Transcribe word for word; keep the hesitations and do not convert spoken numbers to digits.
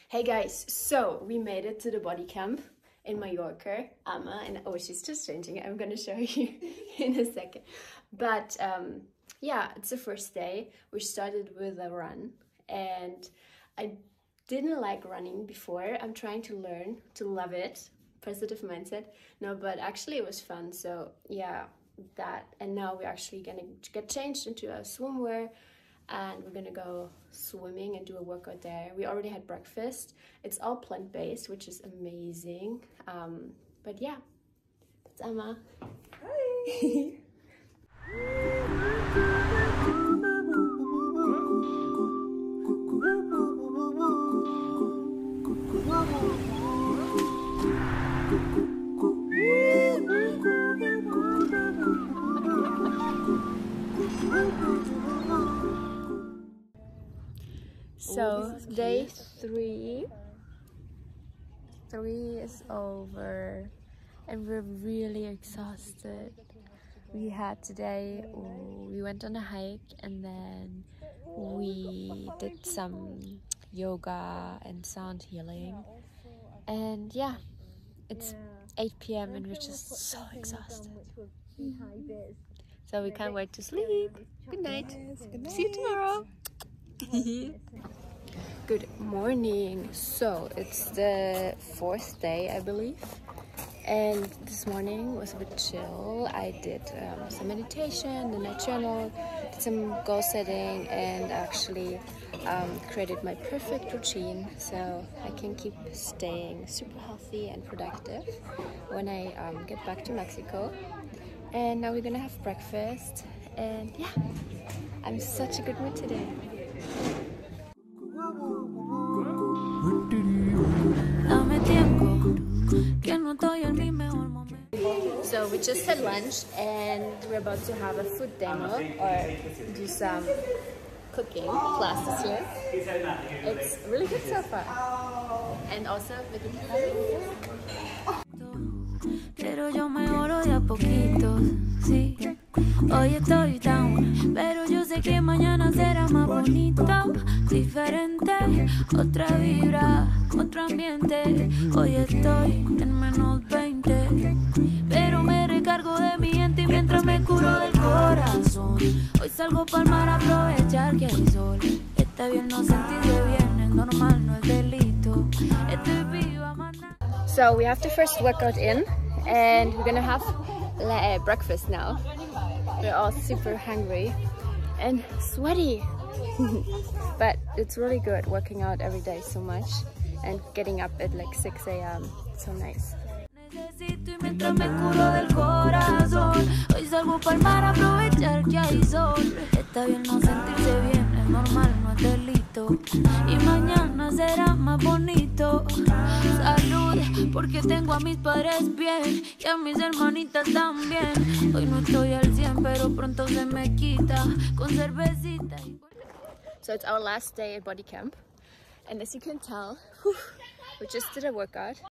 Hey guys, so we made it to the body camp in Mallorca. Amma, and oh, she's just changing it. I'm gonna show you in a second. But um, yeah, it's the first day. We started with a run, and I didn't like running before. I'm trying to learn to love it. Positive mindset. No, but actually it was fun. So yeah, that. And now we're actually gonna get changed into a swimwear. And we're gonna go swimming and do a workout there. We already had breakfast. It's all plant-based, which is amazing. Um, but yeah, that's Emma. Hi! So day three, three is over and we're really exhausted. We had today, we went on a hike and then we did some yoga and sound healing. And yeah, it's eight p m and we're just so exhausted. So we can't wait to sleep. Good night. See you tomorrow. Good morning. So it's the fourth day, I believe, and this morning was a bit chill. I did um, some meditation, then I journaled, did some goal setting, and actually um, created my perfect routine so I can keep staying super healthy and productive when I um, get back to Mexico. And now we're gonna have breakfast, and yeah, I'm in such a good mood today. So we just had lunch and we're about to have a food demo or do some cooking classes here. It's really good so far. And also with the Pero yo mejoro de a poquito, sí. Hoy estoy down, pero yo sé que mañana será más bonito, diferente, otra vibra, otro ambiente. Hoy estoy en menos veinte, pero me recargo de mi gente mientras me curo del corazón. Hoy salgo pa'l mar a aprovechar que hay sol. Está bien no sentirse bien, es normal, no es delito. Estoy viva, maná. So we have the first workout in. And we're gonna have uh, breakfast now. We're all super hungry and sweaty. But it's really good working out every day so much and getting up at like six A M So nice. Y mañana será más bonito. Salud, porque tengo a mis padres bien y a mis hermanitas también. Hoy no estoy al cien, pero pronto se me quita con cervecita. So it's our last day at body camp, and as you can tell, whew, we just did a workout.